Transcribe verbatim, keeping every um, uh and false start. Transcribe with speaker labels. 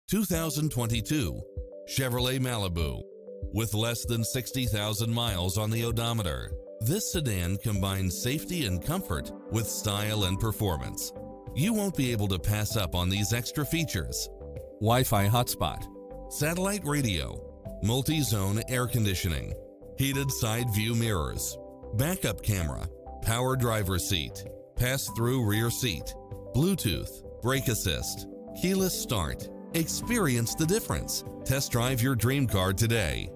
Speaker 1: two thousand twenty-two Chevrolet Malibu. With less than sixty thousand miles on the odometer, this sedan combines safety and comfort with style and performance. You won't be able to pass up on these extra features: Wi-Fi hotspot, satellite radio, multi-zone air conditioning, heated side view mirrors, backup camera, power driver seat, pass-through rear seat, Bluetooth, brake assist, keyless start. Experience the difference. Test drive your dream car today.